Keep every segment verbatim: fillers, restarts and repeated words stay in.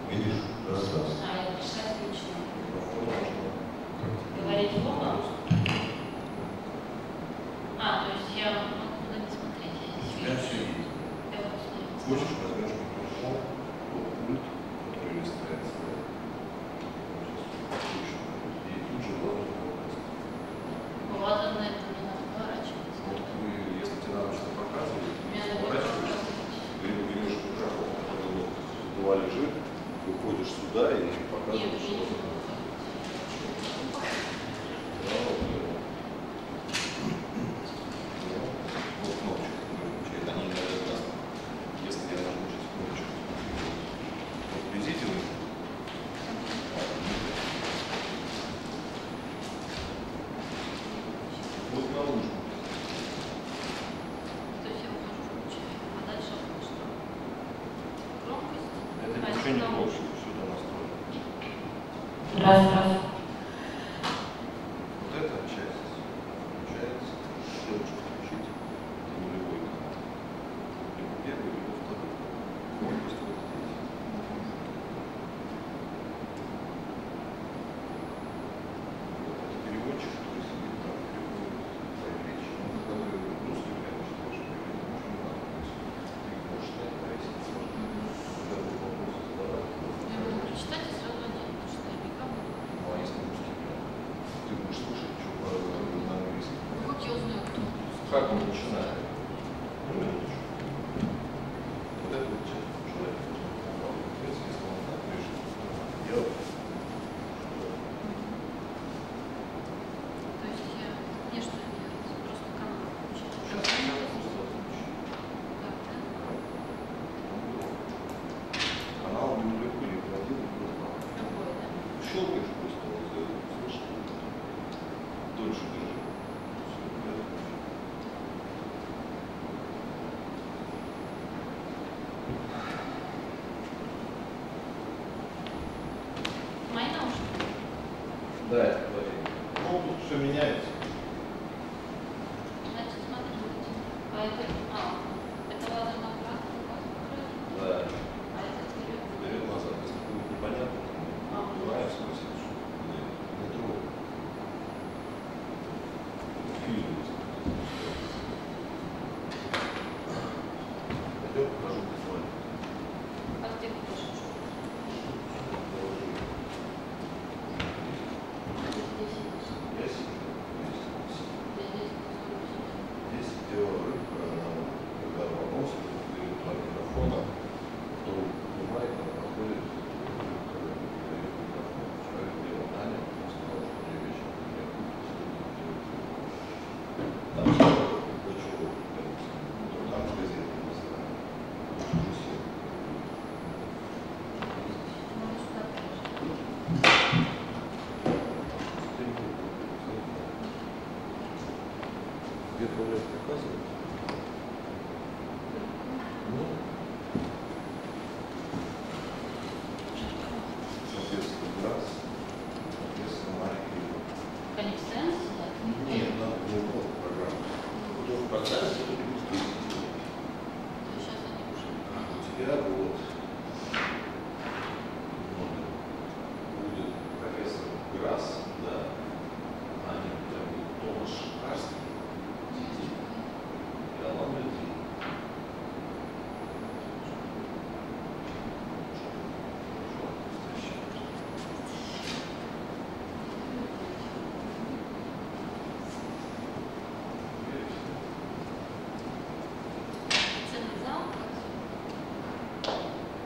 Видишь, раз, раз. А, это писать лично. Микрофон можно. Говорить плохо? А, то есть я могу туда не смотреть, я здесь У тебя вижу. все есть. Я вот смотрю. Хочешь, возьмешь микрофон, вот пульт, который листается, да? И тут же ладно попасть. Ну ладно, на это не надо поворачиваться. Вот вы, если тебе надо что-то показывать, Мне надо поворачиваешь, показывать. либо берешь микрофон, который вот два лежит, выходишь сюда и Нет, показываешь, я не что-то. буду. Вот кнопочка, которая включает, они иногда красные. Если я нажму сейчас кнопочку, вот видите вы? Вот наружу. То есть я ухожу, включаю. А дальше что? Громкость? Это А, ничего не наушники. больше, сюда настроено. Раз, раз. Вот эта часть включается, девушка включить, это нулевой канал. Либо первый, либо второй. Громкость вот здесь. Вот это переводчик, который сидит там, переводит твои речи. Ну, который русский, конечно, тоже переводит, ничего не надо. То есть ты можешь снять, повесить, можно. Когда будут вопросы задавать, то Я буду прочитать и сразу одеть, потому что я никак буду. ну, а если русский, ты будешь слушать, что говорят на английском. Ну как я узнаю, кто? Как мы начинаем? Ну, минуточку. Вот это вот часть человек должен попробовать. Если он так решит, делать. То есть я не что делать, просто канал включить. Сейчас я просто отключу. Так, да? Канал не легко не вводил, не просто. Другой, да? Щелкаешь просто, вот, слышишь? Дольше держи. Все, я отключу. Мои наушники? Да, это говори. Ну, тут все меняется. Значит, смотрите. А это, а, это лазерный аппарат, Да. а это вперед. Вперед-назад. Если будет непонятно, то убираем, спросить, что не трогай. Фильм есть. Пойдем, покажу телефон. А где пишешь? Здесь сидишь. Я сижу. Я здесь посмотрю. Здесь дело рыбка, когда вопросы перед два микрофона, кто понимает, она проходит, когда передает микрофон. Человек делал Таня, он сказал, что мне вечером не там что, для чего, там с газеты не знаю. Уже сел. Можешь сюда положить. Где туалет показывает? Ну, соответственно, раз, соответственно, маленький. Коэффициент, да? Нет, надо было вот программу. Кто в процессе, то плюс десять. То есть сейчас они уже. У тебя вот номер будет профессор Грасс, да. Аня, у тебя будет Томаш Карский. И Алан Летин. Ценный зал.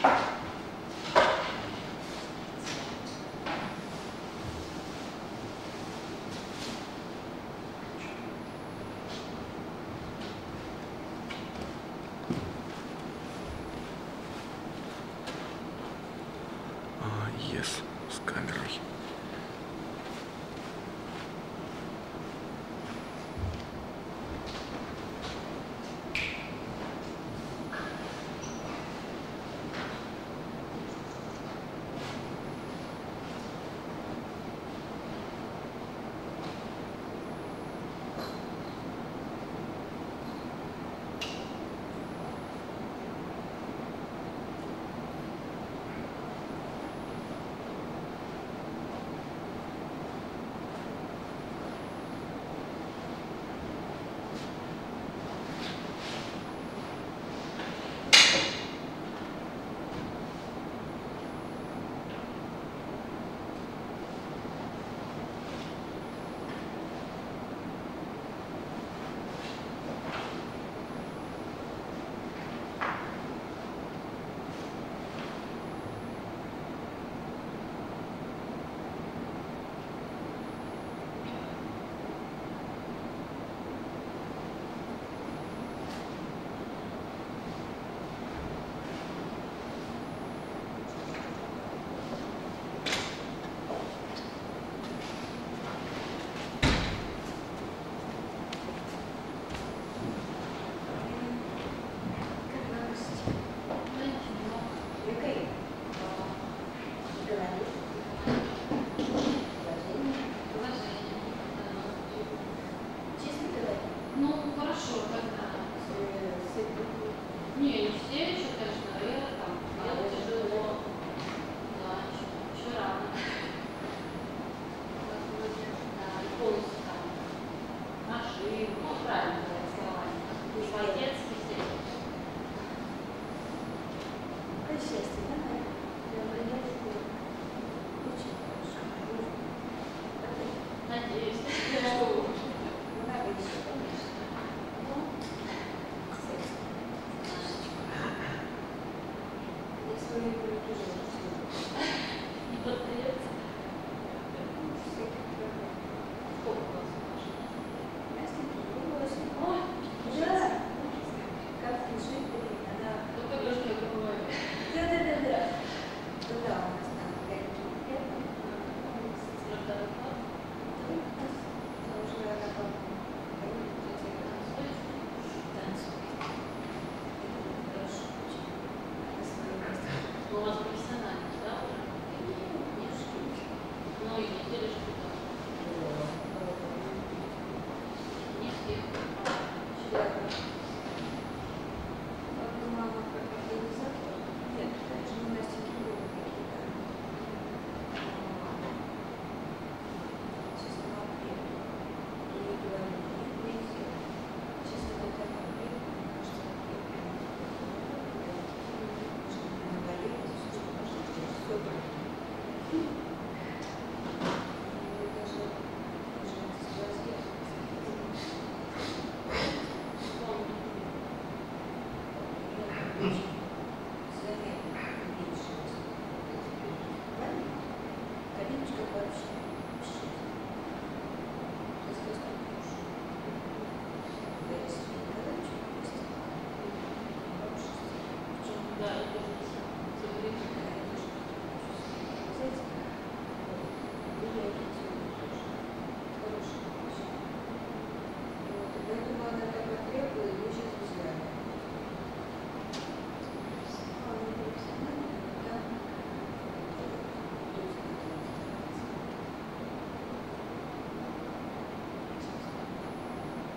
Yes, с камерой.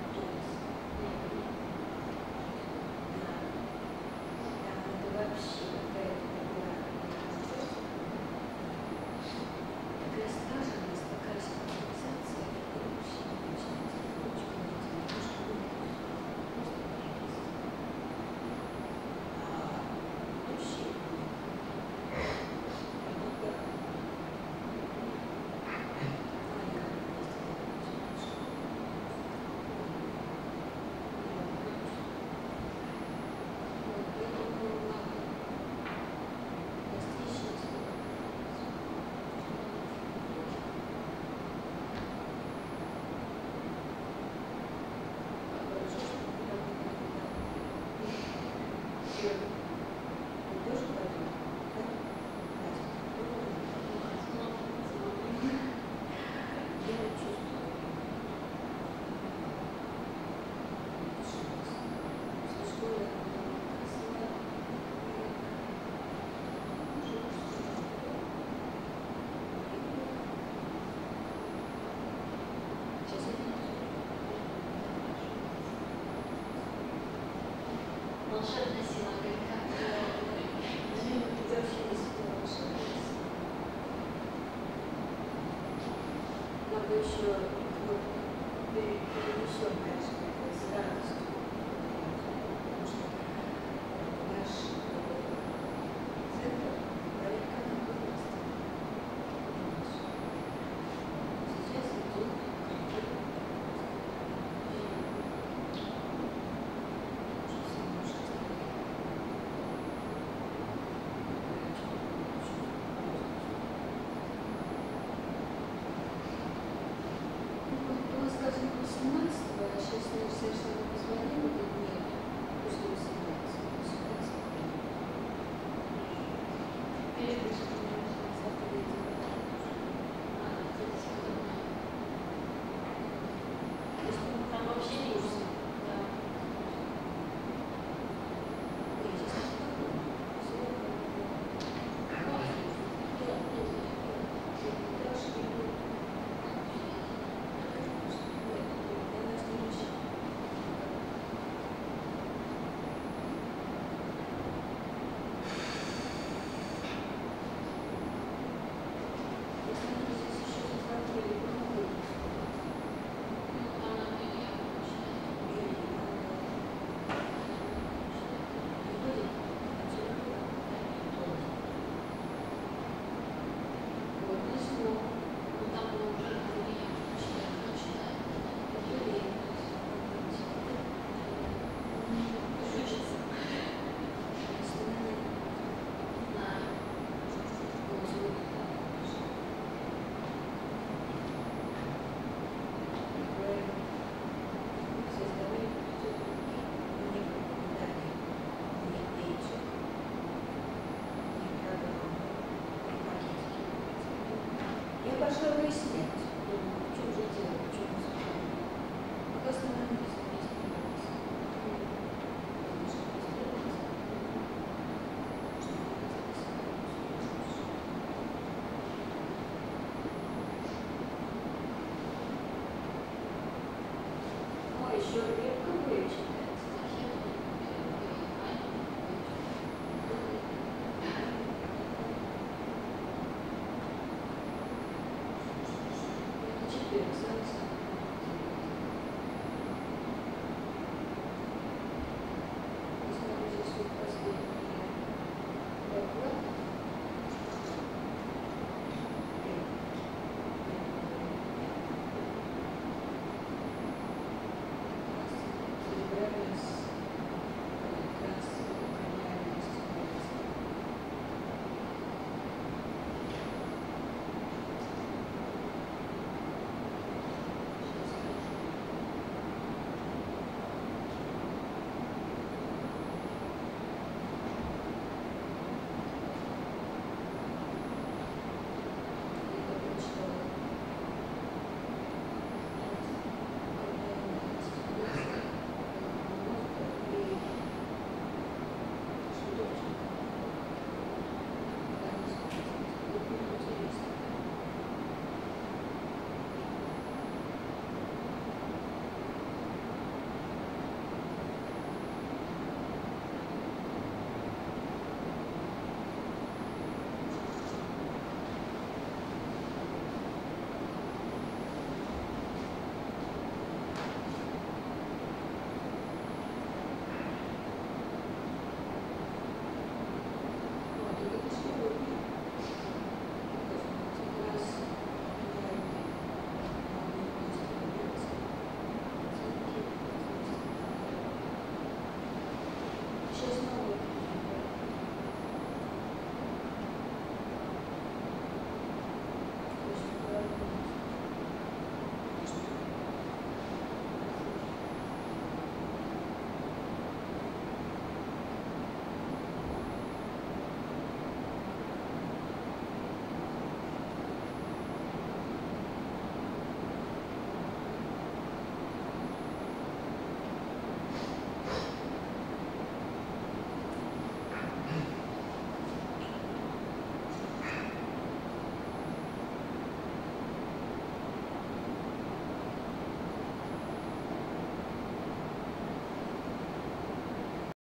вообще. Волшебная сила огонька. Надо еще вот, перенесем, конечно, с радостью, потому что наш центр проекта на возрасте. Сейчас идет скажем, восемнадцатого, а сейчас я совершенно позвонила, нет, после восемнадцатого, восемнадцатого. Перепишите. Там вообще не курсы. Да. Я пошла выяснять.